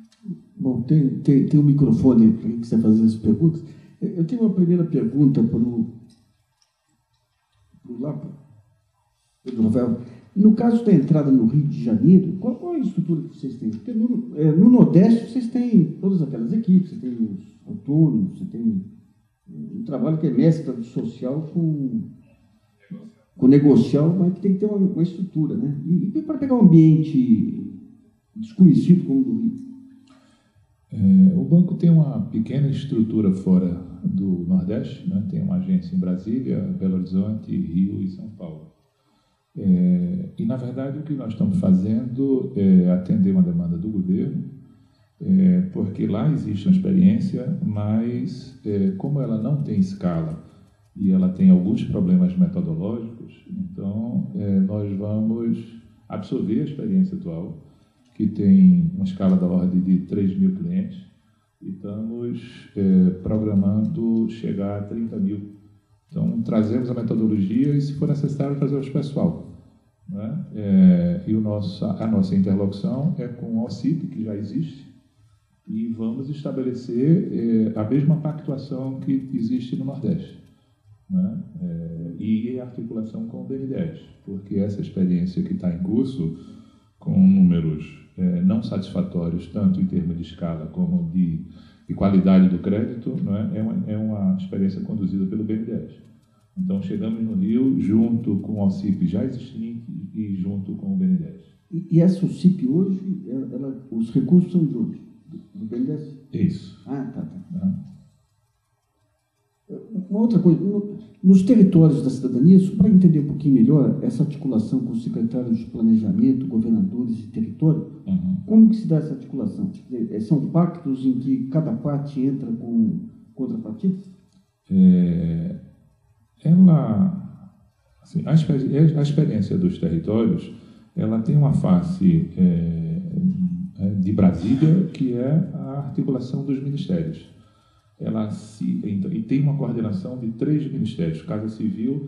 Bom, tem um microfone para quem quiser fazer as perguntas. Eu tenho uma primeira pergunta para o Pedro Rafael. No caso da entrada no Rio de Janeiro, qual é a estrutura que vocês têm? Porque no Nordeste vocês têm todas aquelas equipes, você tem os autônomos, você tem um trabalho que é mescla do social com o negocial, mas que tem que ter uma estrutura, né? E para pegar um ambiente desconhecido como o do Rio? O banco tem uma pequena estrutura fora do Nordeste, né? Tem uma agência em Brasília, Belo Horizonte, Rio e São Paulo. E, na verdade, o que nós estamos fazendo é atender uma demanda do governo, porque lá existe uma experiência, mas como ela não tem escala e ela tem alguns problemas metodológicos, então nós vamos absorver a experiência atual, que tem uma escala da ordem de 3 mil clientes, e estamos programando chegar a 30 mil. Então, trazemos a metodologia e, se for necessário, trazemos o pessoal. Né? E a nossa interlocução é com o OCIP, que já existe, e vamos estabelecer a mesma pactuação que existe no Nordeste. Né? E a articulação com o BNDES, porque essa experiência que está em curso, com números não satisfatórios, tanto em termos de escala como de qualidade do crédito, não é uma experiência conduzida pelo BNDES. Então, chegamos no Rio junto com o OCIP já existente e junto com o BNDES. E essa OCIP hoje, os recursos são de onde? Do BNDES? Isso. Tá. Uma outra coisa, nos territórios da cidadania, só para entender um pouquinho melhor essa articulação com os secretários de planejamento, governadores de território, como que se dá essa articulação? São pactos em que cada parte entra com contrapartidas? Assim, a experiência dos territórios, ela tem uma face de Brasília, que é a articulação dos ministérios. E tem uma coordenação de 3 ministérios, Casa Civil,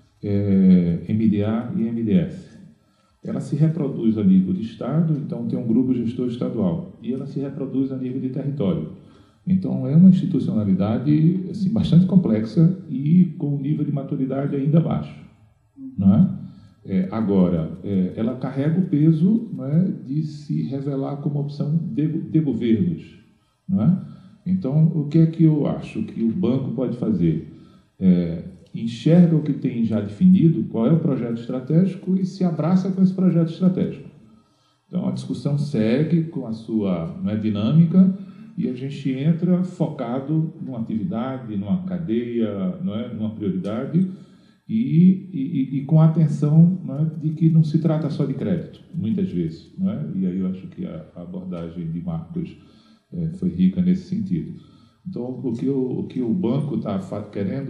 MDA e MDS. Ela se reproduz a nível de Estado, então tem um grupo gestor estadual, e ela se reproduz a nível de território. Então, é uma institucionalidade assim, bastante complexa e com um nível de maturidade ainda baixo. Não é? Agora, ela carrega o peso, não é, de se revelar como opção de governos. Não é? Então, o que é que eu acho que o banco pode fazer? Enxerga o que tem já definido, qual é o projeto estratégico, e se abraça com esse projeto estratégico. Então, a discussão segue com a sua dinâmica, e a gente entra focado numa atividade, numa cadeia, numa prioridade, e com a atenção de que não se trata só de crédito, muitas vezes. E aí eu acho que a abordagem de Marcos foi rica nesse sentido. Então, o que o banco está querendo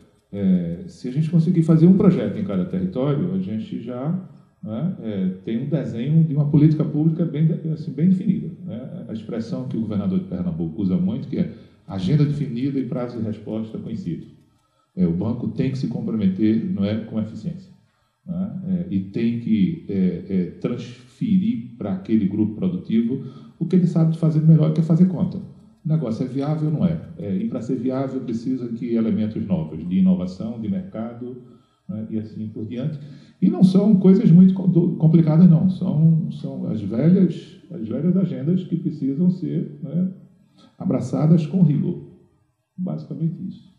se a gente conseguir fazer um projeto em cada território, a gente já tem um desenho de uma política pública bem definida. A expressão que o governador de Pernambuco usa muito, que é agenda definida e prazo de resposta conhecido. O banco tem que se comprometer com eficiência. E tem que transferir para aquele grupo produtivo o que ele sabe de fazer melhor, que é fazer conta. O negócio é viável ou não é? E para ser viável precisa de elementos novos, de inovação, de mercado, e assim por diante. E não são coisas muito complicadas, não. São as velhas agendas que precisam ser abraçadas com rigor. Basicamente isso.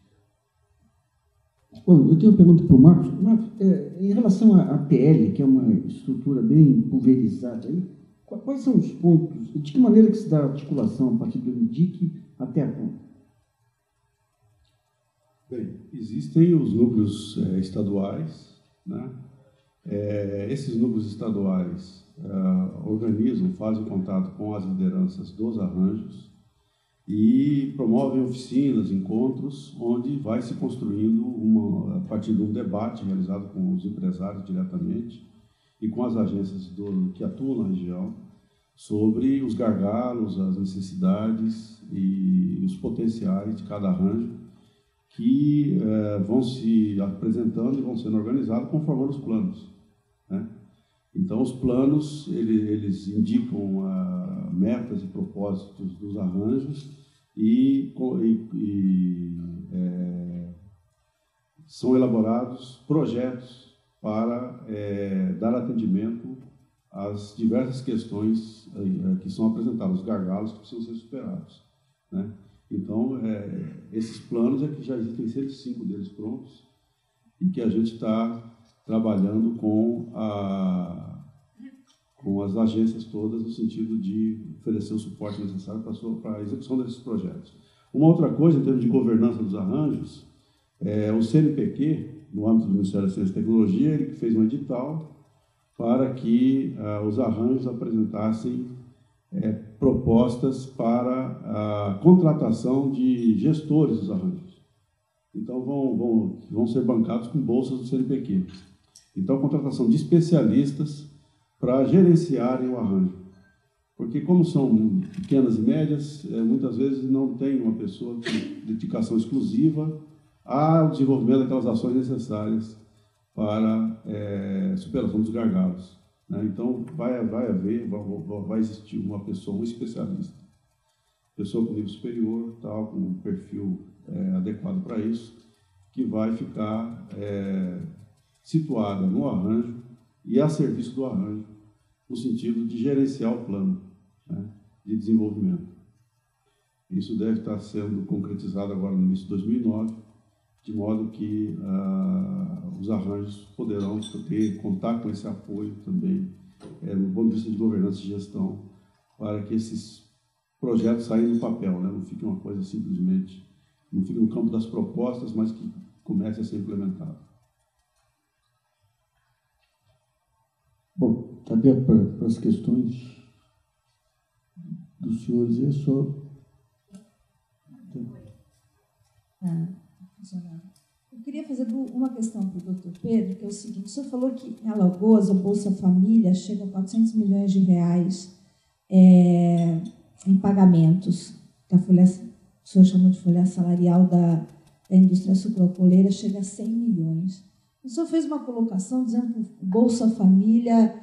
Bom, eu tenho uma pergunta para o Marcos. Marcos, em relação à PL, que é uma estrutura bem pulverizada, aí, quais são os pontos, de que maneira que se dá a articulação a partir do INDIC até a conta? Bem, existem os núcleos estaduais, esses núcleos estaduais organizam, fazem contato com as lideranças dos arranjos e promovem oficinas, encontros, onde vai se construindo a partir de um debate realizado com os empresários diretamente e com as agências que atuam na região, sobre os gargalos, as necessidades e os potenciais de cada arranjo, que vão se apresentando e vão sendo organizados conforme os planos. Então, os planos, eles indicam metas e propósitos dos arranjos e são elaborados projetos para dar atendimento às diversas questões que são apresentadas, os gargalos que precisam ser superados, né? Então, esses planos que já existem 105 deles prontos e que a gente está trabalhando com as agências todas no sentido de oferecer o suporte necessário para a execução desses projetos. Uma outra coisa, em termos de governança dos arranjos, o CNPq, no âmbito do Ministério da Ciência e Tecnologia, ele fez um edital para que os arranjos apresentassem propostas para a contratação de gestores dos arranjos. Então, vão ser bancados com bolsas do CNPq. Então, a contratação de especialistas para gerenciarem o arranjo. Porque, como são pequenas e médias, muitas vezes não tem uma pessoa com dedicação exclusiva ao desenvolvimento daquelas ações necessárias para a superação dos gargalos, né? Então, vai existir uma pessoa, um especialista, pessoa com nível superior, tal, com um perfil adequado para isso, que vai ficar situada no arranjo e a serviço do arranjo, no sentido de gerenciar o plano, né, de desenvolvimento. Isso deve estar sendo concretizado agora no início de 2009, de modo que os arranjos poderão contar com esse apoio também, no ponto de vista de governança e gestão, para que esses projetos saiam do papel, né? Não fique uma coisa simplesmente, não fique no campo das propostas, mas que comece a ser implementado. Bom, está aberto para as questões dos senhores, é só... Eu queria fazer uma questão para o Dr. Pedro, que é o seguinte: o senhor falou que em Alagoas a Bolsa Família chega a 400 milhões de reais em pagamentos, que o senhor chamou de folha salarial da indústria sucroalcooleira chega a 100 milhões. O senhor fez uma colocação dizendo que o Bolsa Família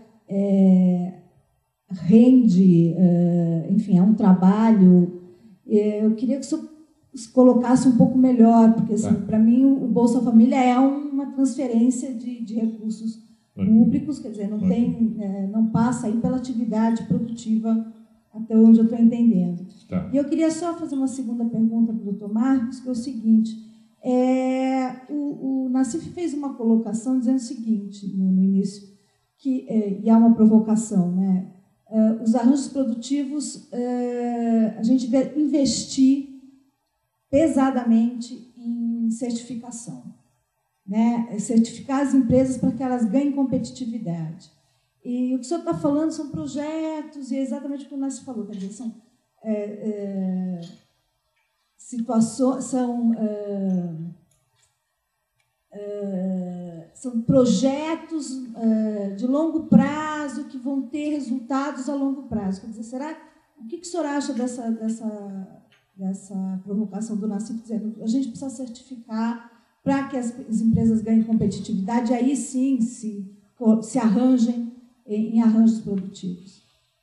rende, enfim, é um trabalho. Eu queria que o senhor colocasse um pouco melhor, porque assim, para mim o Bolsa Família é uma transferência de recursos públicos, quer dizer, não passa aí pela atividade produtiva, até onde eu estou entendendo. Tá. E eu queria só fazer uma segunda pergunta para o Dr. Marcos, que é o seguinte: o Nassif fez uma colocação dizendo o seguinte no início, e há uma provocação, né? Os arranjos produtivos, a gente deve investir pesadamente em certificação, né? Certificar as empresas para que elas ganhem competitividade. E o que o senhor está falando são projetos, e é exatamente o que o Nassif falou, quer dizer, são situações, são projetos de longo prazo que vão ter resultados a longo prazo. Quer dizer, o que o senhor acha dessa provocação do Nassif, dizendo a gente precisa certificar para que as empresas ganhem competitividade, e aí sim se arranjem em arranjos produtivos?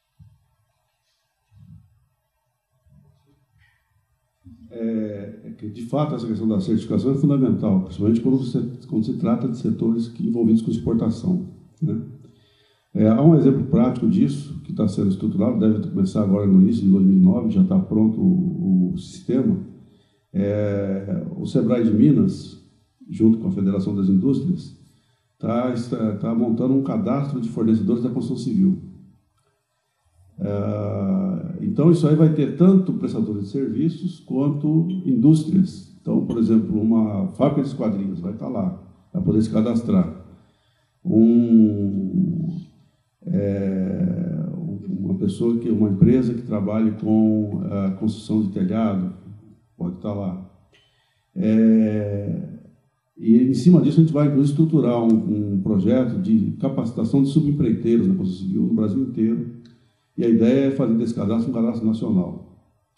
De fato, essa questão da certificação é fundamental, principalmente quando se trata de setores envolvidos com exportação, né? Há um exemplo prático disso, que está sendo estruturado, deve começar agora no início de 2009, já está pronto o sistema. O Sebrae de Minas, junto com a Federação das Indústrias, está montando um cadastro de fornecedores da construção civil. Então, isso aí vai ter tanto prestadores de serviços quanto indústrias. Então, por exemplo, uma fábrica de esquadrias vai estar lá, vai poder se cadastrar. Uma empresa que trabalhe com a construção de telhado pode estar lá. E em cima disso a gente vai inclusive estruturar um projeto de capacitação de subempreiteiros na construção civil no Brasil inteiro. E a ideia é fazer desse cadastro um cadastro nacional.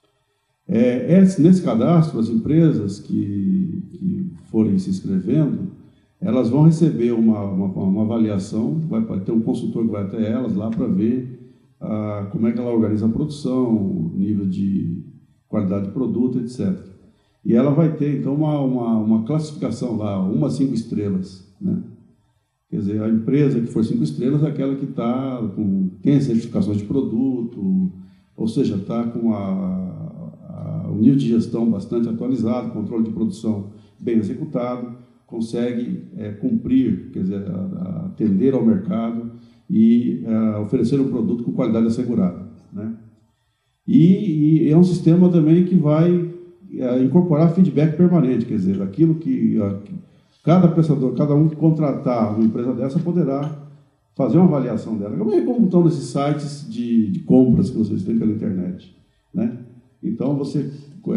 Nesse cadastro, as empresas que forem se inscrevendo, elas vão receber uma avaliação, vai ter um consultor que vai até elas lá para ver como é que ela organiza a produção, o nível de qualidade de produto, etc. E ela vai ter, então, uma classificação lá, 1 a 5 estrelas, né? Quer dizer, a empresa que for 5 estrelas é aquela que tem as certificações de produto, ou seja, está com o nível de gestão bastante atualizado, controle de produção bem executado, consegue cumprir, quer dizer, atender ao mercado e oferecer um produto com qualidade assegurada, né? E é um sistema também que vai incorporar feedback permanente, quer dizer, aquilo que cada prestador, cada um que contratar uma empresa dessa poderá fazer uma avaliação dela. Como estão nesses sites de compras que vocês têm pela internet, né? Então, você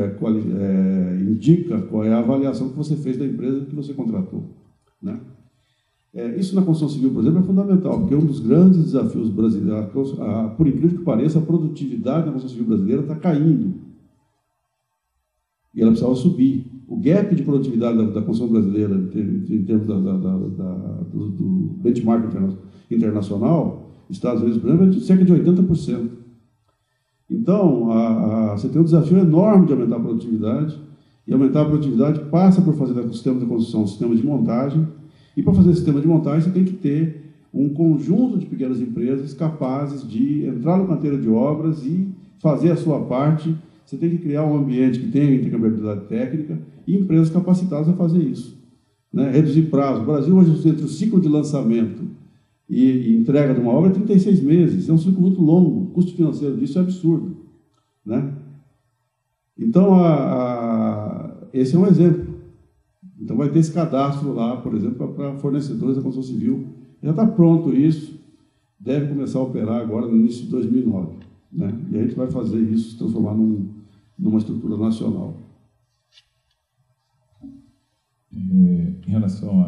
indica qual é a avaliação que você fez da empresa que você contratou, né? Isso na construção civil, por exemplo, é fundamental, porque um dos grandes desafios brasileiros, por incrível que pareça, a produtividade da construção civil brasileira está caindo. E ela precisava subir. O gap de produtividade da construção brasileira, em termos do benchmark internacional, Estados Unidos, por exemplo, é de cerca de 80%. Então, você tem um desafio enorme de aumentar a produtividade, e aumentar a produtividade passa por fazer do sistema de construção um sistema de montagem, e para fazer esse sistema de montagem você tem que ter um conjunto de pequenas empresas capazes de entrar no canteiro de obras e fazer a sua parte. Você tem que criar um ambiente que tenha integrabilidade técnica e empresas capacitadas a fazer isso, né? Reduzir prazo. O Brasil, hoje, entre o ciclo de lançamento e entrega de uma obra é 36 meses. É um ciclo muito longo. O custo financeiro disso é absurdo, né? Então, esse é um exemplo. Então, vai ter esse cadastro lá, por exemplo, para fornecedores da construção civil. Já está pronto isso. Deve começar a operar agora no início de 2009. Né? E a gente vai fazer isso, se transformar numa estrutura nacional. Em relação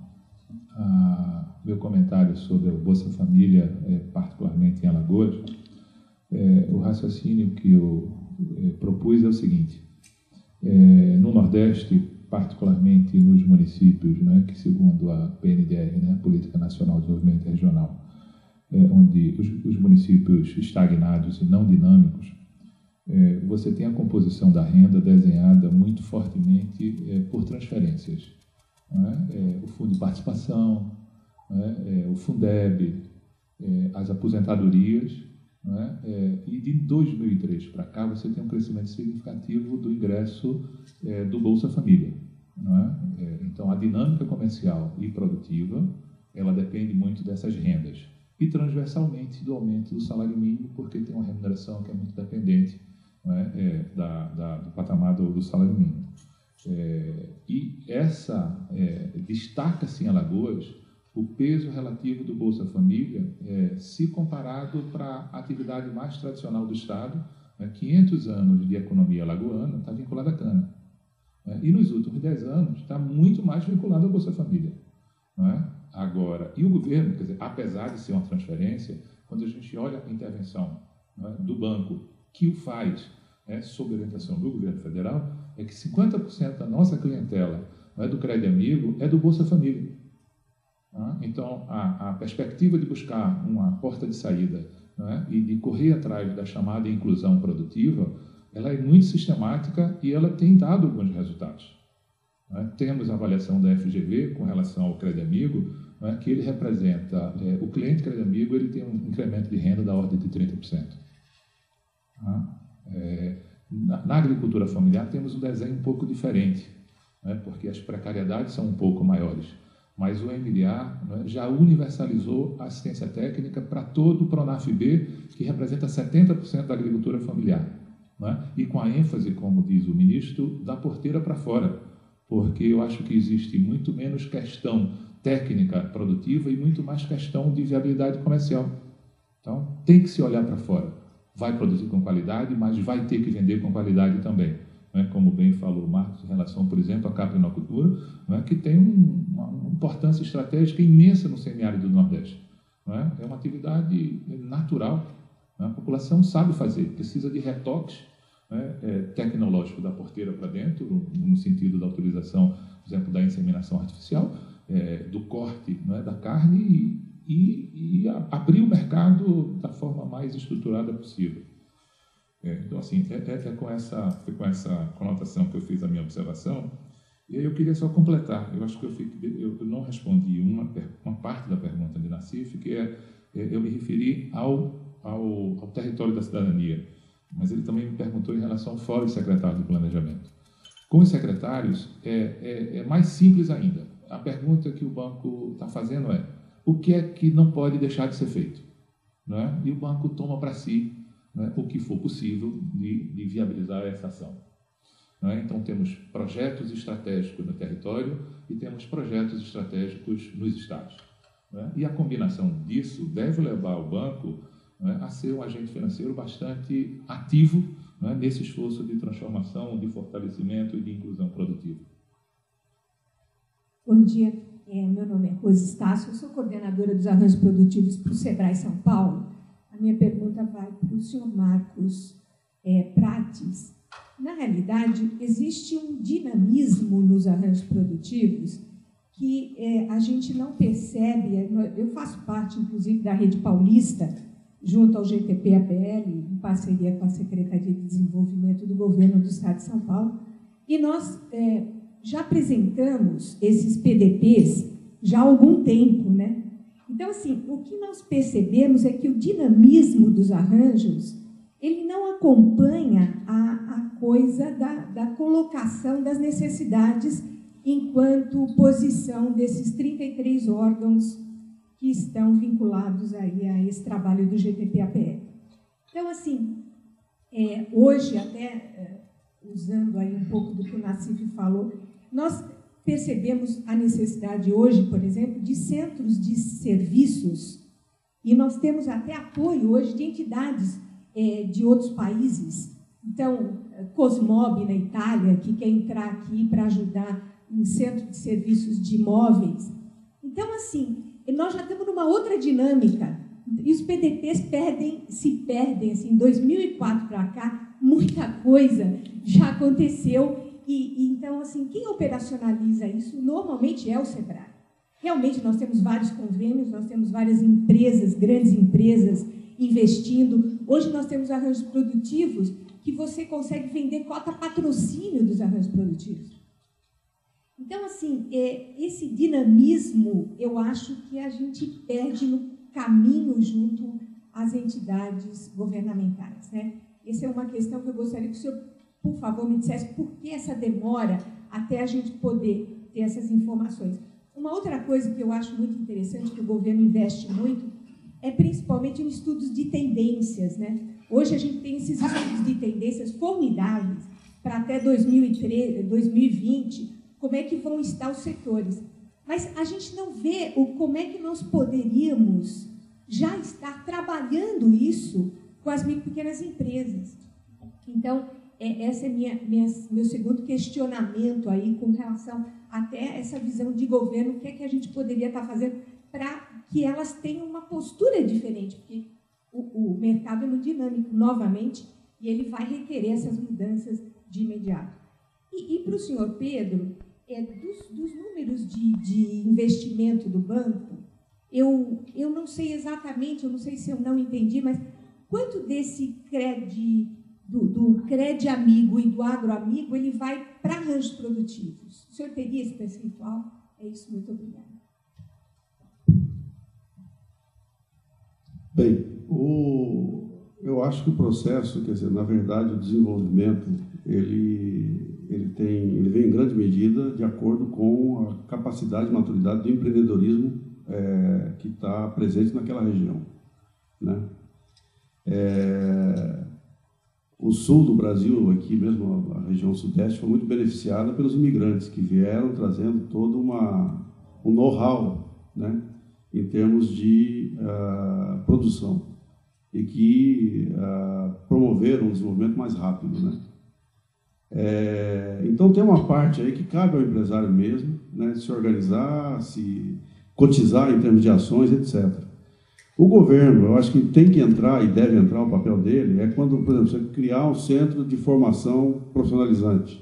a meu comentário sobre a Bolsa Família, particularmente em Alagoas, o raciocínio que eu propus é o seguinte: no Nordeste, particularmente nos municípios, né, que segundo a PNDR, né, Política Nacional de Desenvolvimento Regional, onde os municípios estagnados e não dinâmicos, você tem a composição da renda desenhada muito fortemente por transferências, né? O Fundo de Participação, né? O Fundeb, as aposentadorias, né? E de 2003 para cá você tem um crescimento significativo do ingresso do Bolsa Família, né? Então a dinâmica comercial e produtiva ela depende muito dessas rendas e transversalmente do aumento do salário mínimo, porque tem uma remuneração que é muito dependente, né, do patamar do salário mínimo. E destaca-se em Alagoas o peso relativo do Bolsa Família, se comparado para a atividade mais tradicional do Estado, 500 anos de economia alagoana está vinculada à cana. E nos últimos 10 anos está muito mais vinculado ao Bolsa Família. Agora, e o governo, quer dizer, apesar de ser uma transferência, quando a gente olha a intervenção do banco que o faz sob orientação do governo federal, é que 50% da nossa clientela do Crédito Amigo é do Bolsa Família. Então, a perspectiva de buscar uma porta de saída e de correr atrás da chamada inclusão produtiva, ela é muito sistemática e ela tem dado alguns resultados. Temos a avaliação da FGV com relação ao Crédito Amigo, que ele representa, o cliente Crédito Amigo ele tem um incremento de renda da ordem de 30%. Na agricultura familiar temos um desenho um pouco diferente, porque as precariedades são um pouco maiores, mas o MDA já universalizou a assistência técnica para todo o Pronaf-B, que representa 70% da agricultura familiar, e com a ênfase, como diz o ministro, da porteira para fora, porque eu acho que existe muito menos questão técnica produtiva e muito mais questão de viabilidade comercial. Então, tem que se olhar para fora. Vai produzir com qualidade, mas vai ter que vender com qualidade também. Como bem falou o Marcos, em relação, por exemplo, à caprinocultura, que tem uma importância estratégica imensa no semiárido do Nordeste. É uma atividade natural. A população sabe fazer, precisa de retoques tecnológicos da porteira para dentro, no sentido da utilização, por exemplo, da inseminação artificial, do corte da carne e abrir o mercado da forma mais estruturada possível. Então, assim, com essa conotação que eu fiz a minha observação. E aí eu queria só completar. Eu acho que eu não respondi uma parte da pergunta de Nassif, que eu me referi ao território da cidadania, mas ele também me perguntou em relação ao Fórum de Secretários de Planejamento. Com os secretários, é mais simples ainda. A pergunta que o banco está fazendo é: o que é que não pode deixar de ser feito? Não é? E o banco toma para si, não é, o que for possível de viabilizar essa ação. Não é? Então, temos projetos estratégicos no território e temos projetos estratégicos nos estados. Não é? E a combinação disso deve levar o banco, não é, a ser um agente financeiro bastante ativo, não é, nesse esforço de transformação, de fortalecimento e de inclusão produtiva. Bom dia, meu nome é Rose Estácio, eu sou coordenadora dos arranjos produtivos para o Sebrae São Paulo. A minha pergunta vai para o senhor Marcos Prates. Na realidade, existe um dinamismo nos arranjos produtivos que a gente não percebe. Eu faço parte, inclusive, da Rede Paulista, junto ao GTP-APL, em parceria com a Secretaria de Desenvolvimento do Governo do Estado de São Paulo, e nós já apresentamos esses PDPs já há algum tempo, né? Então, assim, o que nós percebemos é que o dinamismo dos arranjos, ele não acompanha a coisa da colocação das necessidades enquanto posição desses 33 órgãos que estão vinculados aí a esse trabalho do GTP-APL. Então, assim, hoje, até usando aí um pouco do que o Nassif falou, nós percebemos a necessidade hoje, por exemplo, de centros de serviços, e nós temos até apoio hoje de entidades de outros países. Então, Cosmob, na Itália, que quer entrar aqui para ajudar em centro de serviços de imóveis. Então, assim, nós já estamos numa outra dinâmica, e os PDPs se perdem, assim, em 2004 para cá, muita coisa já aconteceu, e então, assim, quem operacionaliza isso normalmente é o Sebrae. Realmente, nós temos vários convênios, nós temos várias empresas, grandes empresas, investindo. Hoje nós temos arranjos produtivos que você consegue vender cota patrocínio dos arranjos produtivos. Então, assim, esse dinamismo, eu acho que a gente perde no caminho junto às entidades governamentais, né? Essa é uma questão que eu gostaria que o senhor, por favor, me dissesse por que essa demora até a gente poder ter essas informações. Uma outra coisa que eu acho muito interessante, que o governo investe muito, é principalmente em estudos de tendências, né? Hoje a gente tem esses estudos de tendências formidáveis para até 2020, como é que vão estar os setores. Mas a gente não vê como é que nós poderíamos já estar trabalhando isso com as micro e pequenas empresas. Então, esse é meu segundo questionamento aí com relação até essa visão de governo, o que é que a gente poderia estar fazendo para que elas tenham uma postura diferente, porque o mercado é muito dinâmico, novamente, e ele vai requerer essas mudanças de imediato. E para o senhor Pedro, dos números de investimento do banco, eu não sei exatamente, eu não sei se eu não entendi, mas quanto desse do crédito amigo e do agroamigo ele vai para arranjos produtivos? O senhor teria esse percentual? É isso, muito obrigada. Bem, eu acho que o processo, quer dizer, na verdade, o desenvolvimento, ele vem em grande medida de acordo com a capacidade e maturidade do empreendedorismo que está presente naquela região, né? O sul do Brasil, aqui mesmo a região sudeste, foi muito beneficiada pelos imigrantes que vieram trazendo todo um know-how, né, em termos de produção e que promoveram um desenvolvimento mais rápido, né? Então tem uma parte aí que cabe ao empresário mesmo, né, se organizar, se cotizar em termos de ações, etc. O governo, eu acho que tem que entrar e deve entrar, o papel dele, quando, por exemplo, você criar um centro de formação profissionalizante.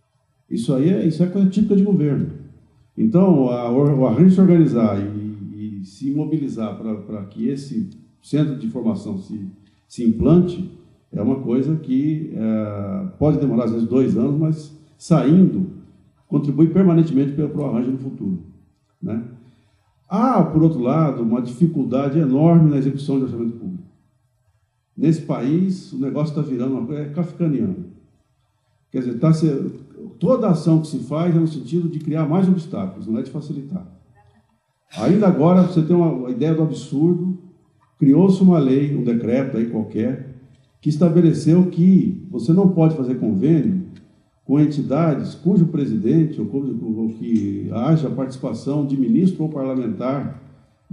Isso é coisa típica de governo. Então, o arranjo se organizar e de se mobilizar para que esse centro de formação se implante é uma coisa que pode demorar, às vezes, 2 anos, mas saindo, contribui permanentemente para o arranjo no futuro, né? Há, por outro lado, uma dificuldade enorme na execução de orçamento público. Nesse país, o negócio está virando uma coisa kafkaniana. Quer dizer, toda ação que se faz é no sentido de criar mais obstáculos, não é de facilitar. Ainda agora, você tem uma ideia do absurdo, criou-se uma lei, um decreto aí qualquer, que estabeleceu que você não pode fazer convênio com entidades cujo presidente, ou que haja participação de ministro ou parlamentar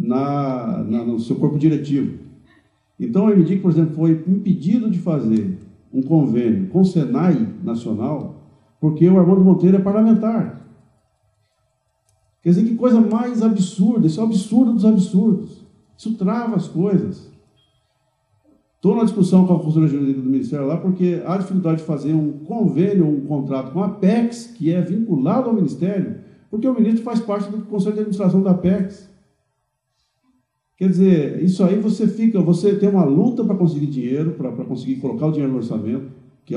no seu corpo diretivo. Então, a MDIC, por exemplo, foi impedido de fazer um convênio com o Senai Nacional, porque o Armando Monteiro é parlamentar. Quer dizer, que coisa mais absurda, isso é o absurdo dos absurdos. Isso trava as coisas. Estou na discussão com a consultoria jurídica do Ministério lá, porque há dificuldade de fazer um convênio, um contrato com a Apex, que é vinculado ao Ministério, porque o ministro faz parte do Conselho de Administração da Apex. Quer dizer, isso aí você tem uma luta para conseguir dinheiro, para conseguir colocar o dinheiro no orçamento, que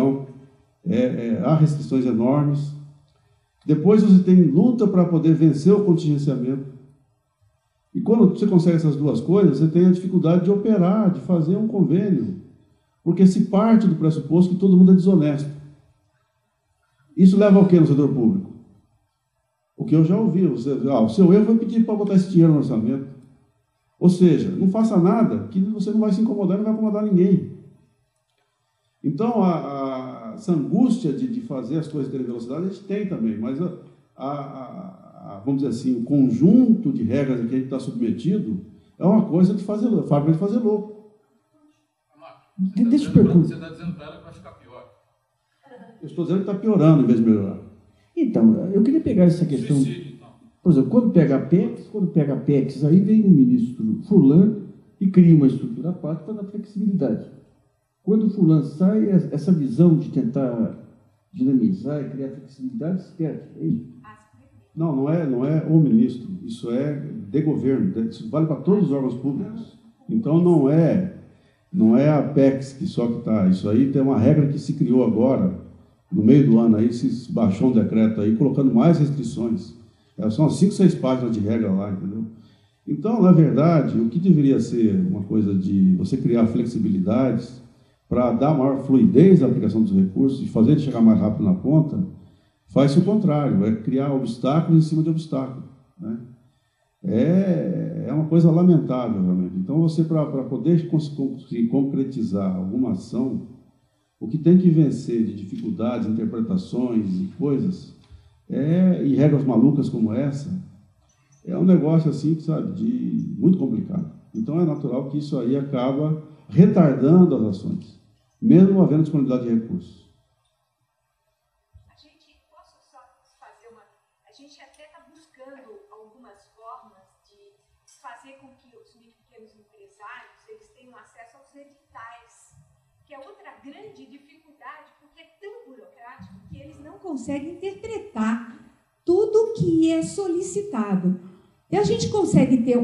há restrições enormes. Depois você tem luta para poder vencer o contingenciamento. E quando você consegue essas duas coisas, você tem a dificuldade de operar, de fazer um convênio, porque se parte do pressuposto que todo mundo é desonesto. Isso leva ao quê no setor público? O que eu já ouvi, o seu erro foi pedir para botar esse dinheiro no orçamento. Ou seja, não faça nada, que você não vai se incomodar, não vai incomodar ninguém. Então, essa angústia de fazer as coisas terem velocidade, a gente tem também, mas vamos dizer assim, o conjunto de regras a que a gente está submetido é uma coisa de fazer louco, fábrica de fazer louco. Deixa eu perguntar. Você está dizendo para ela que vai ficar pior. Eu estou dizendo que está piorando em vez de melhorar. Então, eu queria pegar essa questão. Suicídio, então. Por exemplo, quando pega a PEX, aí vem o ministro fulano e cria uma estrutura à parte para dar flexibilidade. Quando o fulano sai, essa visão de tentar dinamizar e criar flexibilidade se perde. É isso? Não é o ministro, isso é de governo, isso vale para todos os órgãos públicos. Então não é a PEX que só que está, isso aí tem uma regra que se criou agora, no meio do ano, aí se baixou um decreto aí, colocando mais restrições. São 5, 6 páginas de regra lá, entendeu? Então, na verdade, o que deveria ser uma coisa de você criar flexibilidades para dar maior fluidez à aplicação dos recursos e fazer ele chegar mais rápido na ponta, faz-se o contrário, é criar obstáculos em cima de obstáculos, né? É uma coisa lamentável, realmente. Então, você, para poder conseguir concretizar alguma ação, o que tem que vencer de dificuldades, interpretações e coisas, e regras malucas como essa, é um negócio assim, sabe, muito complicado. Então, é natural que isso aí acaba retardando as ações, mesmo havendo disponibilidade de recursos. A gente até está buscando algumas formas de fazer com que os pequenos empresários eles tenham acesso aos editais, que é outra grande dificuldade, porque é tão burocrático que eles não conseguem interpretar tudo que é solicitado. E a gente consegue ter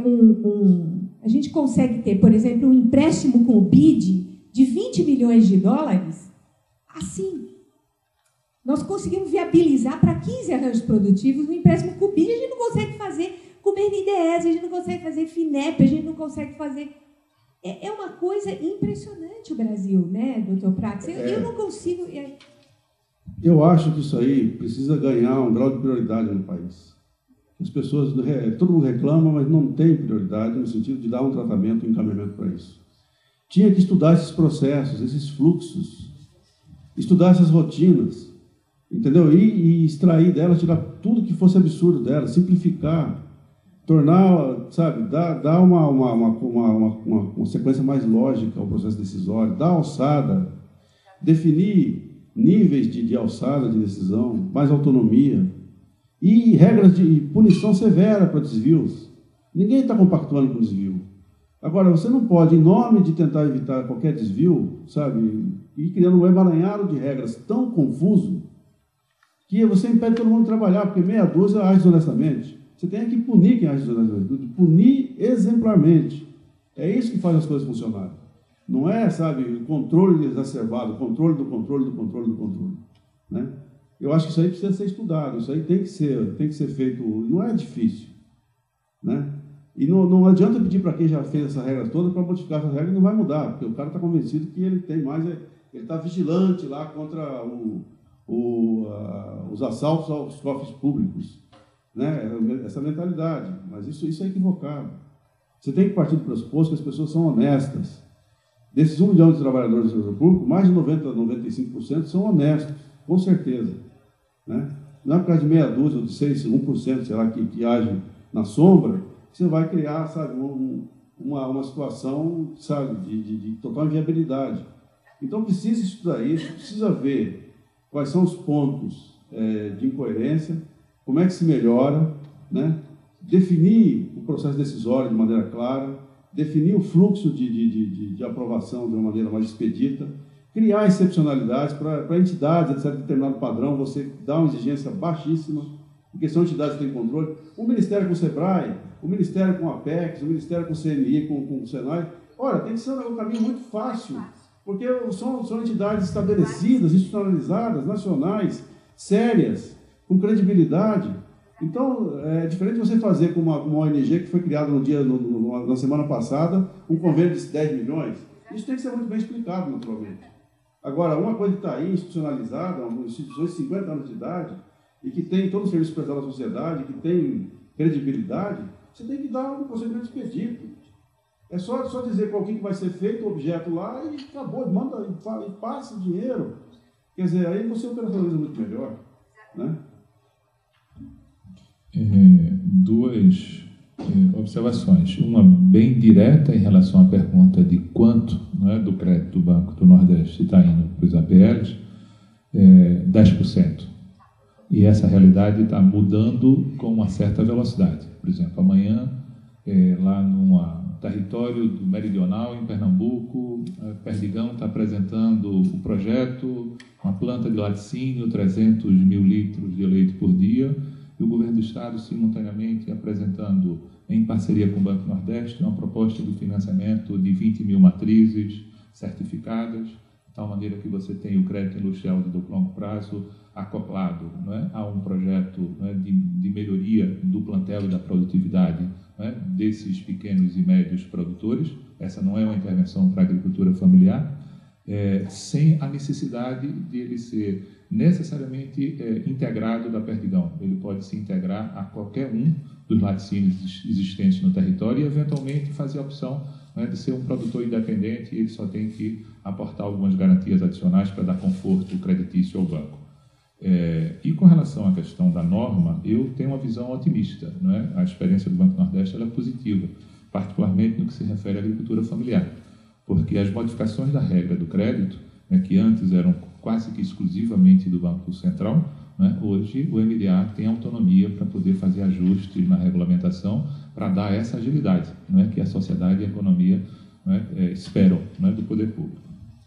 por exemplo, um empréstimo com o BID de 20 milhões de dólares, assim. Nós conseguimos viabilizar para 15 arranjos produtivos um empréstimo com o BID, a gente não consegue fazer com o BNDES, a gente não consegue fazer FINEP, a gente não consegue fazer... É uma coisa impressionante o Brasil, né, doutor Prats? Eu não consigo... Eu acho que isso aí precisa ganhar um grau de prioridade no país. As pessoas, todo mundo reclama, mas não tem prioridade no sentido de dar um tratamento, um encaminhamento para isso. Tinha que estudar esses processos, esses fluxos, estudar essas rotinas, entendeu? E extrair dela, tirar tudo que fosse absurdo dela, simplificar, tornar, sabe, dar uma sequência mais lógica ao processo decisório, dar alçada, definir níveis de alçada de decisão, mais autonomia e regras de punição severa para desvios. Ninguém está compactuando com desvio. Agora, você não pode, em nome de tentar evitar qualquer desvio, sabe, ir criando um emaranhado de regras tão confuso que você impede todo mundo de trabalhar, porque meia dúzia age desonestamente. Você tem que punir quem age na juventude, punir exemplarmente. É isso que faz as coisas funcionarem. Não é, sabe, controle exacerbado, controle do controle do controle do controle. Né? Eu acho que isso aí precisa ser estudado, isso aí tem que ser feito, não é difícil. Né? E não adianta pedir para quem já fez essa regra toda para modificar essa regra, não vai mudar, porque o cara está convencido que ele tem mais, ele está vigilante lá contra os assaltos aos cofres públicos. Né? Essa mentalidade, mas isso é equivocado. Você tem que partir do pressuposto que as pessoas são honestas. Desses 1 milhão de trabalhadores do setor público, mais de 90% a 95% são honestos, com certeza. Né? Não é por causa de meia dúzia ou de 1%, sei lá, que age na sombra, que você vai criar, sabe, uma situação, sabe, de total inviabilidade. Então precisa estudar isso, precisa ver quais são os pontos de incoerência, como é que se melhora, né? Definir o processo decisório de maneira clara, definir o fluxo de aprovação de uma maneira mais expedita, criar excepcionalidades para entidades, etc., de determinado padrão, você dá uma exigência baixíssima, porque são entidades que têm controle. O Ministério com o SEBRAE, o Ministério com a Apex, o Ministério com o CNI, com o SENAI. Olha, tem que ser um caminho muito fácil, porque são entidades estabelecidas, institucionalizadas, nacionais, sérias, com credibilidade. Então, é diferente você fazer com uma ONG que foi criada na semana passada, um convênio de 10 milhões. Isso tem que ser muito bem explicado, naturalmente. Agora, uma coisa que está aí, institucionalizada, uma instituição de 50 anos de idade, e que tem todo o serviço prestado à sociedade, que tem credibilidade, você tem que dar um procedimento expedito. É só dizer para alguém que vai ser feito o objeto lá e acabou, manda e passa o dinheiro. Quer dizer, aí você operacionaliza muito melhor. Né? Duas observações. Uma bem direta em relação à pergunta de quanto, né, do crédito do Banco do Nordeste está indo para os APLs, 10%. E essa realidade está mudando com uma certa velocidade. Por exemplo, amanhã, lá no território do Meridional, em Pernambuco, Perdigão está apresentando o projeto, uma planta de laticínio, 300 mil litros de leite por dia, e o governo do Estado simultaneamente apresentando, em parceria com o Banco Nordeste, uma proposta de financiamento de 20 mil matrizes certificadas, de tal maneira que você tem o crédito industrial de longo prazo acoplado, não é, a um projeto, não é, de melhoria do plantel e da produtividade, não é, desses pequenos e médios produtores. Essa não é uma intervenção para a agricultura familiar, sem a necessidade de ele ser necessariamente integrado da Perdigão. Ele pode se integrar a qualquer um dos laticínios existentes no território e, eventualmente, fazer a opção, né, de ser um produtor independente, e ele só tem que aportar algumas garantias adicionais para dar conforto creditício ao banco. E com relação à questão da norma, eu tenho uma visão otimista. Não é? A experiência do Banco Nordeste ela é positiva, particularmente no que se refere à agricultura familiar, porque as modificações da regra do crédito, né, que antes eram quase que exclusivamente do Banco Central, né, hoje o MDA tem autonomia para poder fazer ajustes na regulamentação para dar essa agilidade, não é, que a sociedade e a economia, não é, esperam, não é, do poder público.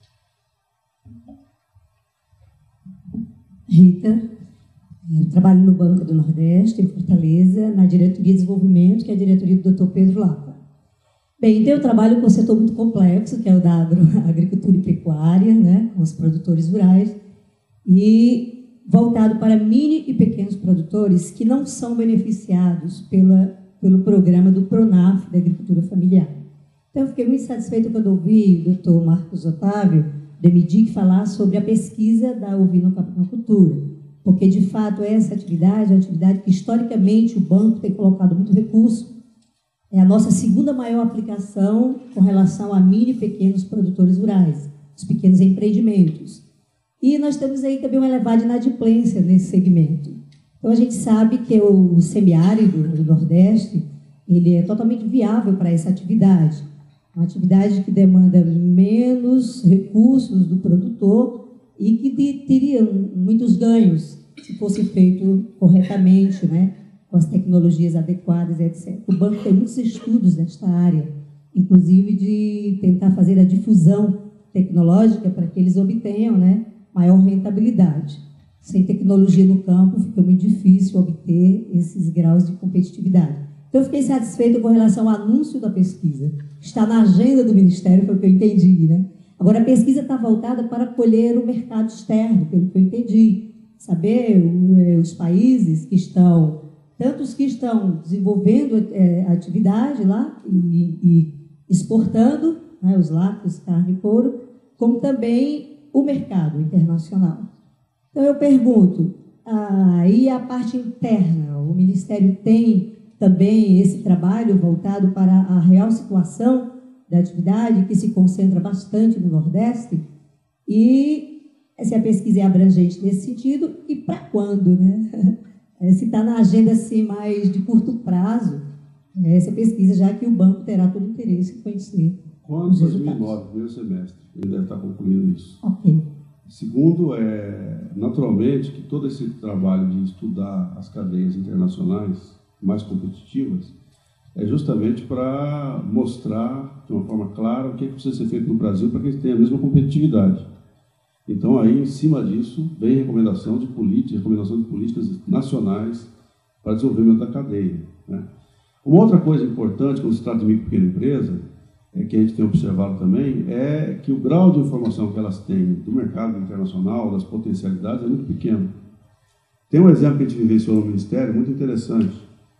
Rita, eu trabalho no Banco do Nordeste, em Fortaleza, na Diretoria de Desenvolvimento, que é a diretoria do Dr. Pedro Lapa. Bem, então eu trabalho com um setor muito complexo, que é o da agricultura e pecuária, né, com os produtores rurais, e voltado para mini e pequenos produtores que não são beneficiados pelo programa do PRONAF, da agricultura familiar. Então, eu fiquei muito satisfeita quando ouvi o Dr. Marcos Otávio, da EMIDIC, falar sobre a pesquisa da ovinocultura, porque, de fato, essa atividade é uma atividade que, historicamente, o banco tem colocado muito recurso. É a nossa segunda maior aplicação com relação a mini e pequenos produtores rurais, os pequenos empreendimentos. E nós temos aí também uma elevada inadimplência nesse segmento. Então, a gente sabe que o semiárido do Nordeste ele é totalmente viável para essa atividade. Uma atividade que demanda menos recursos do produtor e que teria muitos ganhos se fosse feito corretamente, né? Com as tecnologias adequadas, etc. O banco tem muitos estudos nesta área, inclusive de tentar fazer a difusão tecnológica para que eles obtenham, né, maior rentabilidade. Sem tecnologia no campo, fica muito difícil obter esses graus de competitividade. Então, eu fiquei satisfeita com relação ao anúncio da pesquisa. Está na agenda do Ministério, foi o que eu entendi, né? Agora, a pesquisa está voltada para colher o mercado externo, pelo que eu entendi. Saber os países que estão, tanto os que estão desenvolvendo a atividade lá e exportando, né, os lácteos, carne e couro, como também o mercado internacional. Então, eu pergunto, e a parte interna? O Ministério tem também esse trabalho voltado para a real situação da atividade, que se concentra bastante no Nordeste? E se a pesquisa é abrangente nesse sentido, e para quando, né? Se está na agenda assim, mais de curto prazo, essa pesquisa, já que o banco terá todo o interesse em conhecer quando os resultados. 2009, primeiro semestre, ele deve estar concluindo isso. Ok. Segundo, naturalmente que todo esse trabalho de estudar as cadeias internacionais mais competitivas é justamente para mostrar de uma forma clara o que precisa ser feito no Brasil para que a gente tenha a mesma competitividade. Então, aí, em cima disso, vem recomendação de políticas nacionais para desenvolvimento da cadeia, né? Uma outra coisa importante, quando se trata de micro e pequena empresa, que a gente tem observado também, é que o grau de informação que elas têm do mercado internacional, das potencialidades, é muito pequeno. Tem um exemplo que a gente vivenciou no Ministério, muito interessante.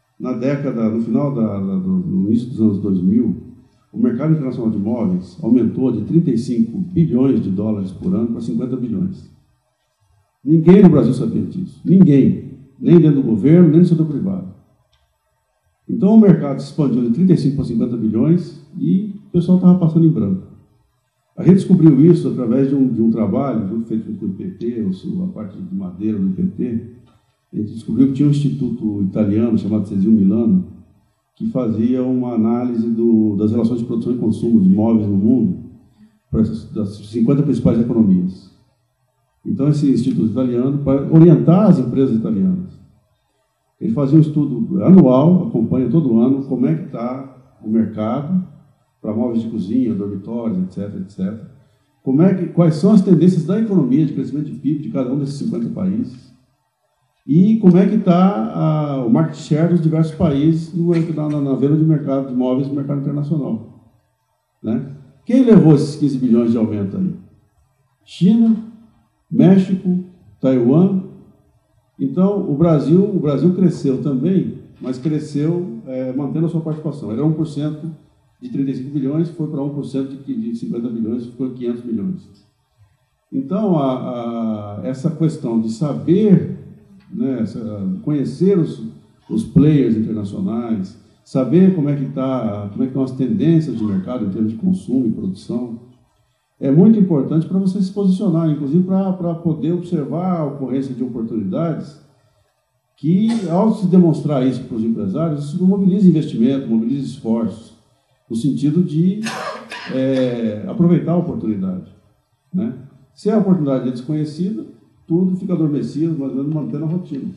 No final no início dos anos 2000, o mercado internacional de imóveis aumentou de 35 bilhões de dólares por ano para 50 bilhões. Ninguém no Brasil sabia disso. Ninguém. Nem dentro do governo, nem no setor privado. Então, o mercado se expandiu de 35 para 50 bilhões e o pessoal estava passando em branco. A gente descobriu isso através de um trabalho feito com o IPT, a parte de madeira do IPT. A gente descobriu que tinha um instituto italiano chamado Cesio Milano, que fazia uma análise das relações de produção e consumo de imóveis no mundo, das 50 principais economias. Então, esse instituto italiano, para orientar as empresas italianas, ele fazia um estudo anual, acompanha todo ano, como é que está o mercado para móveis de cozinha, dormitórios, etc., etc. Quais são as tendências da economia de crescimento de PIB de cada um desses 50 países e como é que está o market share dos diversos países na venda de mercado de imóveis no mercado internacional, né? Quem levou esses 15 bilhões de aumento aí? China, México, Taiwan. Então, o Brasil cresceu também, mas cresceu mantendo a sua participação. Era 1% de 35 bilhões, foi para 1% de 50 bilhões, ficou 500 milhões. Então, essa questão de saber, né, conhecer os players internacionais, saber como é que estão as tendências de mercado em termos de consumo e produção, é muito importante para você se posicionar, inclusive para poder observar a ocorrência de oportunidades que, ao se demonstrar isso para os empresários, isso mobiliza investimento, mobiliza esforços, no sentido de aproveitar a oportunidade, né? Se a oportunidade é desconhecida, tudo fica adormecido, mas mantendo a rotina.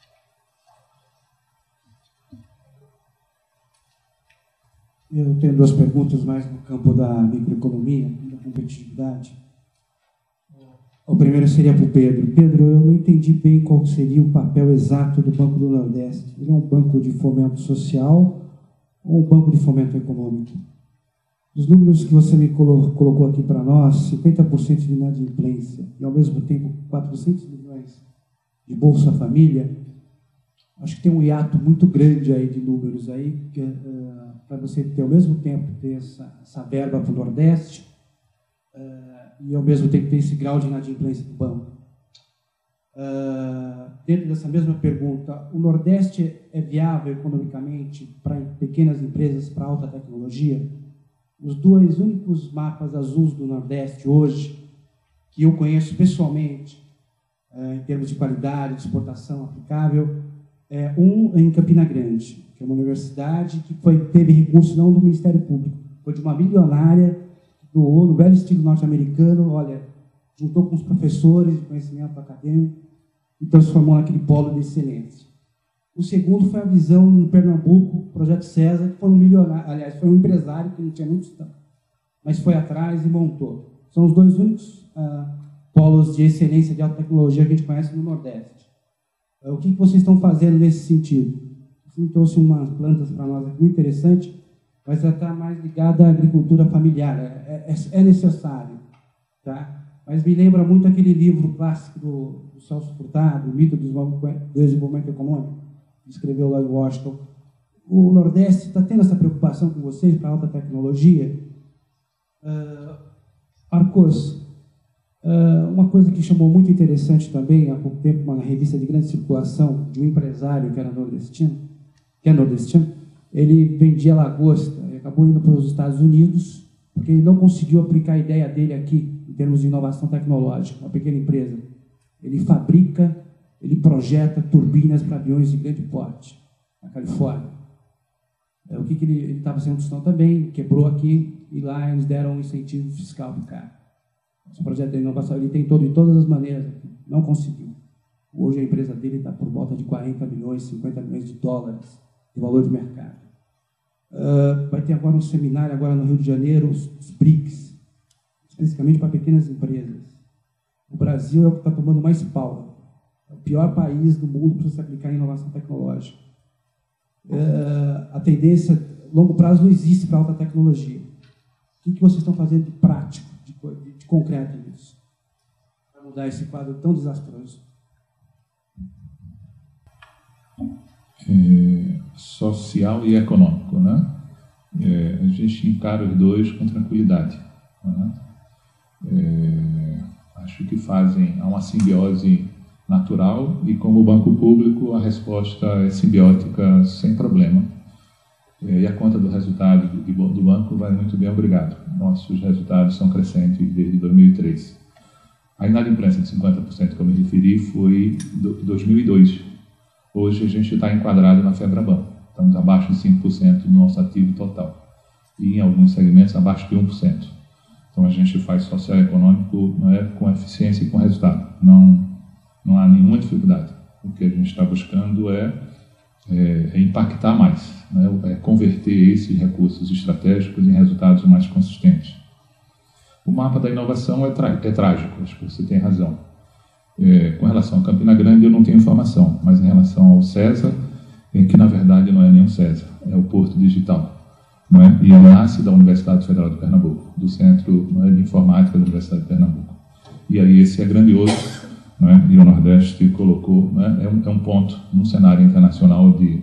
Eu tenho duas perguntas mais no campo da microeconomia, da competitividade. O primeiro seria para o Pedro. Pedro, eu não entendi bem qual seria o papel exato do Banco do Nordeste. Ele é um banco de fomento social ou um banco de fomento econômico? Os números que você me colocou aqui para nós, 50% de inadimplência e, ao mesmo tempo, 400 milhões de Bolsa Família, acho que tem um hiato muito grande aí de números aí, para você ter, ao mesmo tempo, ter essa verba para o Nordeste e, ao mesmo tempo, ter esse grau de inadimplência do banco. Dentro dessa mesma pergunta, o Nordeste é viável economicamente para pequenas empresas, para alta tecnologia? Os dois únicos mapas azuis do Nordeste hoje, que eu conheço pessoalmente, em termos de qualidade, de exportação aplicável, um em Campina Grande, que é uma universidade que teve recurso não do Ministério Público, foi de uma milionária que doou no velho estilo norte-americano, olha, juntou com os professores de conhecimento acadêmico e transformou naquele polo de excelência. O segundo foi a visão no Pernambuco, Projeto César, que foi um milionário, aliás, foi um empresário que não tinha nem tostão, mas foi atrás e montou. São os dois únicos polos de excelência de alta tecnologia que a gente conhece no Nordeste. O que vocês estão fazendo nesse sentido? Você trouxe umas plantas para nós aqui muito interessante, mas ela está mais ligada à agricultura familiar. É necessário, tá? Mas me lembra muito aquele livro clássico do Celso Furtado, O Mito do Desenvolvimento Econômico, que escreveu lá em Washington. O Nordeste está tendo essa preocupação com vocês para a alta tecnologia? Arcos, uma coisa que chamou muito interessante também, há pouco tempo, uma revista de grande circulação, de um empresário que é nordestino, ele vendia lagosta e acabou indo para os Estados Unidos, porque ele não conseguiu aplicar a ideia dele aqui, em termos de inovação tecnológica, uma pequena empresa. Ele fabrica, ele projeta turbinas para aviões de grande porte, na Califórnia. O que ele estava sendo tostão também, quebrou aqui, e lá eles deram um incentivo fiscal para o cara. Esse projeto de inovação ele tem de todas as maneiras, não conseguiu. Hoje a empresa dele está por volta de 40 milhões, 50 milhões de dólares de valor de mercado. Vai ter agora um seminário agora no Rio de Janeiro, os BRICS, especificamente para pequenas empresas. O Brasil é o que está tomando mais pau. É o pior país do mundo para se aplicar em inovação tecnológica. A tendência, a longo prazo, não existe para alta tecnologia. O que vocês estão fazendo de prático, de concreto nisso, para mudar esse quadro tão desastroso? Social e econômico, né? A gente encara os dois com tranquilidade, né? Acho que há uma simbiose natural e, como banco público, a resposta é simbiótica sem problema. E a conta do resultado do banco vai muito bem, obrigado. Nossos resultados são crescentes desde 2003. A inadimplência de 50% que eu me referi foi em 2002. Hoje a gente está enquadrado na Febraban. Estamos abaixo de 5% do nosso ativo total. E em alguns segmentos abaixo de 1%. Então a gente faz social e econômico, com eficiência e com resultado. Não há nenhuma dificuldade. O que a gente está buscando é impactar mais, né? É converter esses recursos estratégicos em resultados mais consistentes. O mapa da inovação é trágico, acho que você tem razão. Com relação a Campina Grande eu não tenho informação, mas em relação ao César, que na verdade não é nenhum César, é o Porto Digital. Não é? E ele nasce da Universidade Federal de Pernambuco, do Centro de Informática da Universidade de Pernambuco. E aí esse é grandioso, não é? E o Nordeste colocou, não é? É um ponto no cenário internacional de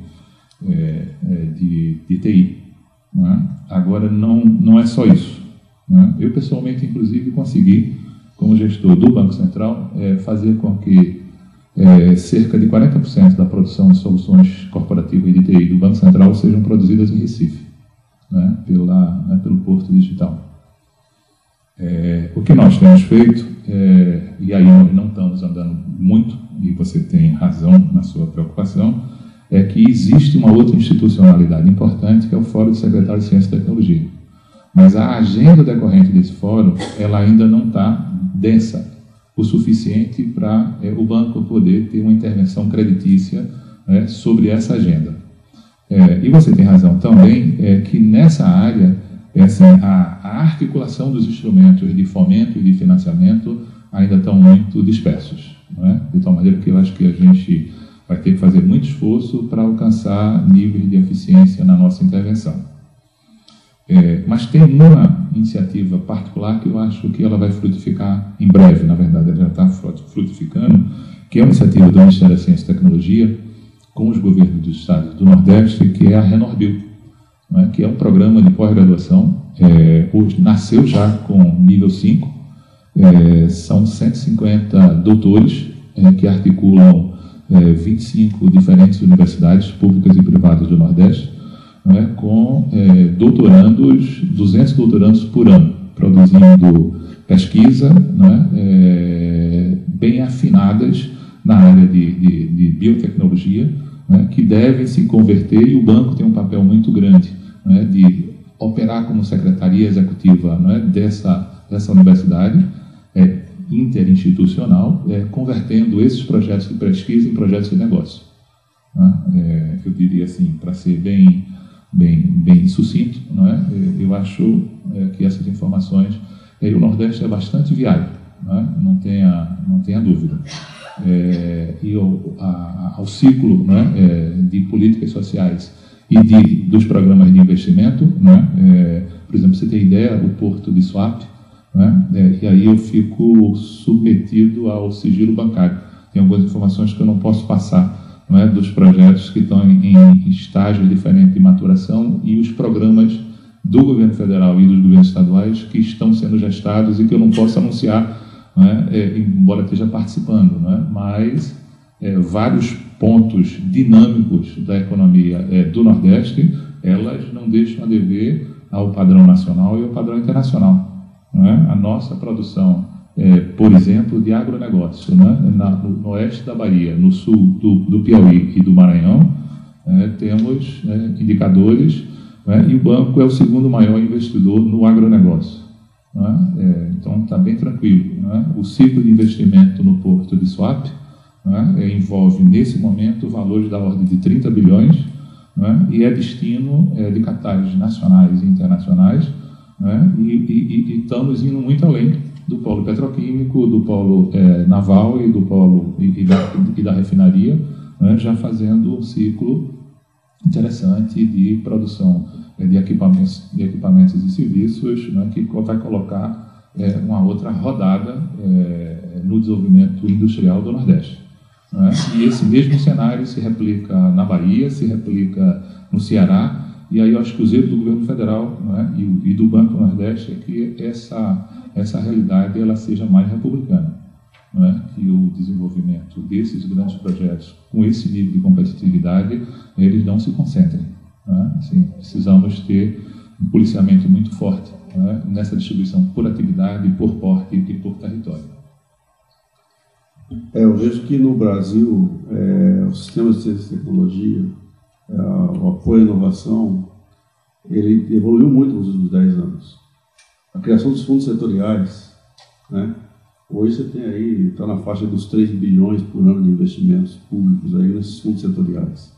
TI. Não é? Agora, não é só isso. Não é? Eu, pessoalmente, inclusive, consegui, como gestor do Banco Central, fazer com que cerca de 40% da produção de soluções corporativas de TI do Banco Central sejam produzidas em Recife, né? Pelo Porto Digital. O que nós temos feito, e aí nós não estamos andando muito, e você tem razão na sua preocupação, é que existe uma outra institucionalidade importante, que é o Fórum de Secretários de Ciência e Tecnologia. Mas a agenda decorrente desse fórum, ela ainda não está densa o suficiente para o banco poder ter uma intervenção creditícia sobre essa agenda. E você tem razão também, que nessa área, a articulação dos instrumentos de fomento e de financiamento ainda estão muito dispersos. Não é? De tal maneira que eu acho que a gente vai ter que fazer muito esforço para alcançar níveis de eficiência na nossa intervenção. Mas tem uma iniciativa particular que eu acho que ela vai frutificar em breve, na verdade ela já está frutificando, que é uma iniciativa do Ministério da Ciência e Tecnologia com os governos dos estados do Nordeste, que é a Renorbio, não é? Que é um programa de pós-graduação, hoje nasceu já com nível 5, são 150 doutores que articulam 25 diferentes universidades públicas e privadas do Nordeste, com doutorandos, 200 doutorandos por ano, produzindo pesquisa bem afinadas na área de biotecnologia, que devem se converter, e o banco tem um papel muito grande de operar como secretaria executiva dessa universidade interinstitucional, convertendo esses projetos de pesquisa em projetos de negócio. Eu diria assim, para ser bem sucinto, eu acho que essas informações, o Nordeste é bastante viável né? Não tenha dúvida. E ao ciclo, né, de políticas sociais e dos programas de investimento, né? Por exemplo, você tem ideia, o Porto de Suape, né? E aí eu fico submetido ao sigilo bancário. Tem algumas informações que eu não posso passar, não é, dos projetos que estão em estágio diferente de maturação e os programas do governo federal e dos governos estaduais que estão sendo gestados e que eu não posso anunciar, não é, embora esteja participando, não é, mas vários pontos dinâmicos da economia do Nordeste, elas não deixam a dever ao padrão nacional e ao padrão internacional. Não é? A nossa produção, por exemplo, de agronegócio, né? No oeste da Bahia, no sul do Piauí e do Maranhão, temos indicadores, né? E o banco é o segundo maior investidor no agronegócio. Então está bem tranquilo. O ciclo de investimento no Porto de Suape envolve, nesse momento, valores da ordem de 30 bilhões, e é destino de capitais nacionais e internacionais, e estamos indo muito além do polo petroquímico, do polo naval e do polo e da refinaria, já fazendo um ciclo interessante de produção de equipamentos e serviços, que vai colocar uma outra rodada no desenvolvimento industrial do Nordeste. E esse mesmo cenário se replica na Bahia, se replica no Ceará, e aí eu acho que o zelo do governo federal, e do Banco do Nordeste é que essa realidade ela seja mais republicana, que o desenvolvimento desses grandes projetos com esse nível de competitividade eles não se concentrem. Assim, precisamos ter um policiamento muito forte nessa distribuição por atividade, por porte e por território. Eu vejo que no Brasil o sistema de ciência e tecnologia, o apoio à inovação, ele evoluiu muito nos últimos 10 anos. A criação dos fundos setoriais, hoje você tem aí, está na faixa dos 3 bilhões por ano de investimentos públicos aí nesses fundos setoriais.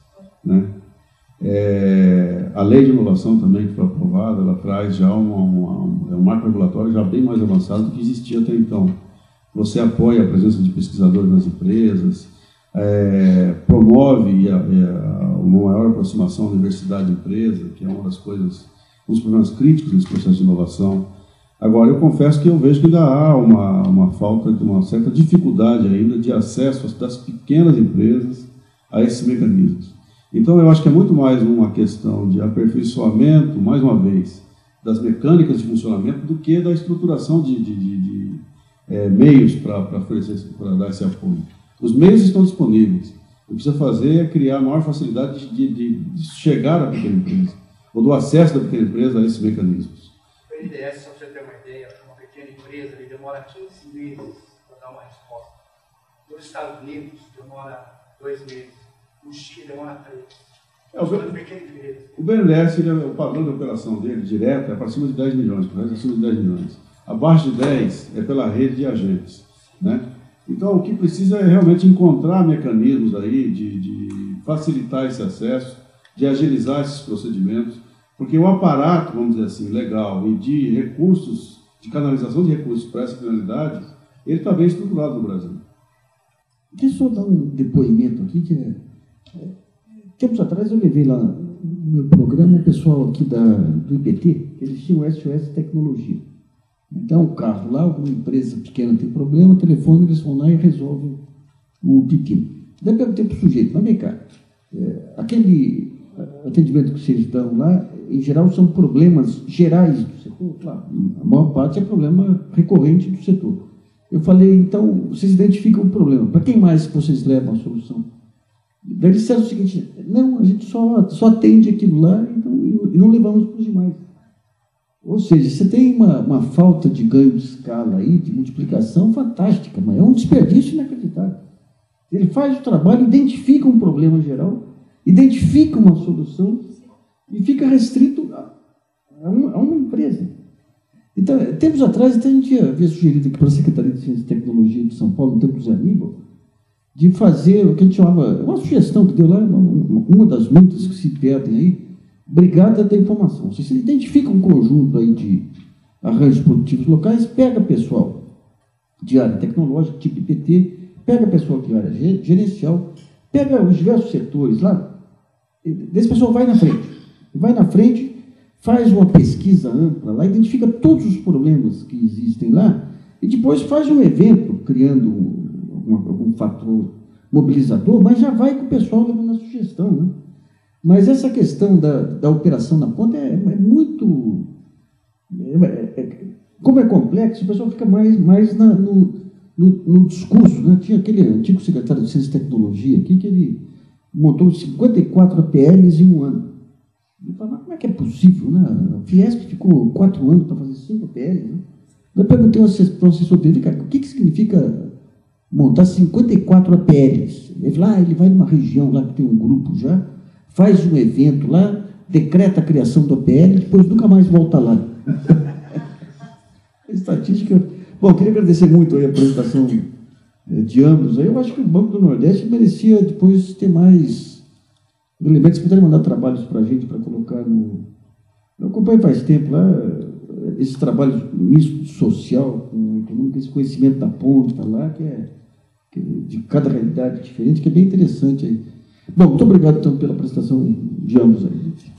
A lei de inovação também que foi aprovada, ela traz já um marco regulatório já bem mais avançado do que existia até então. Você apoia a presença de pesquisadores nas empresas, promove uma maior aproximação universidade-empresa, que é uma das coisas, um dos problemas críticos nesse processo de inovação. Agora, eu confesso que eu vejo que ainda há uma falta de uma certa dificuldade ainda de acesso das pequenas empresas a esses mecanismos. Então, eu acho que é muito mais uma questão de aperfeiçoamento, mais uma vez, das mecânicas de funcionamento do que da estruturação de meios para dar esse apoio. Os meios estão disponíveis. O que precisa fazer é criar maior facilidade de chegar à pequena empresa, ou do acesso da pequena empresa a esses mecanismos. O BNDES, só para você ter uma ideia, uma pequena empresa ele demora 15 meses para dar uma resposta. Nos Estados Unidos, demora 2 meses. No Chile, demora 3. O BNDES, o padrão de operação dele, direto, é para cima de 10 milhões, para acima de 10 milhões. Abaixo de 10 é pela rede de agentes. Então, o que precisa é realmente encontrar mecanismos aí de facilitar esse acesso, de agilizar esses procedimentos, porque o aparato, vamos dizer assim, legal e de recursos, de canalização de recursos para essa finalidade, ele está bem estruturado no Brasil. Deixa eu só dar um depoimento aqui, que tempos atrás eu levei lá no meu programa o pessoal aqui do IPT, eles tinham o SOS Tecnologia. Então, o carro lá, alguma empresa pequena tem problema, telefone, eles vão lá e resolvem o pepino. Daí perguntei para o sujeito, mas vem cá, aquele atendimento que vocês dão lá, em geral, são problemas gerais do setor? Claro, a maior parte é problema recorrente do setor. Eu falei, então, vocês identificam o problema, para quem mais que vocês levam a solução? Daí eles disseram o seguinte, não, a gente só atende aquilo lá e não levamos para os demais. Ou seja, você tem uma falta de ganho de escala aí, de multiplicação fantástica, mas é um desperdício inacreditável. Ele faz o trabalho, identifica um problema geral, identifica uma solução e fica restrito a uma empresa. Então, tempos atrás, até a gente havia sugerido aqui para a Secretaria de Ciência e Tecnologia de São Paulo, no tempo do Aníbal, de fazer o que a gente chamava, uma sugestão que deu lá, uma das muitas que se pedem aí, Brigada da Informação. Se você identifica um conjunto aí de arranjos produtivos locais, pega pessoal de área tecnológica, tipo IPT, pega pessoal de área gerencial, pega os diversos setores lá, esse pessoal vai na frente, faz uma pesquisa ampla lá, identifica todos os problemas que existem lá e depois faz um evento, criando algum fator mobilizador, mas já vai com o pessoal levando a sugestão, né? Mas essa questão da operação na ponta é muito... como é complexo, o pessoal fica mais no discurso, né? Tinha aquele antigo secretário de Ciência e Tecnologia aqui, que ele montou 54 APLs em um ano. Eu falei, mas como é que é possível, né? A Fiesp ficou 4 anos para fazer 5 APLs, né? Eu perguntei para o assessor dele, cara, o que significa montar 54 APLs? Ele falou, ele vai numa região lá que tem um grupo já, faz um evento lá, decreta a criação do APL e depois nunca mais volta lá. Estatística... Bom, queria agradecer muito aí a apresentação de ambos. Eu acho que o Banco do Nordeste merecia depois ter mais elementos. Se puderem mandar trabalhos para a gente, para colocar no... Eu acompanho faz tempo lá, esses trabalhos misto social, com esse conhecimento da ponta lá, que é de cada realidade diferente, que é bem interessante aí. Bom, muito obrigado, então, pela apresentação de ambos aí, gente.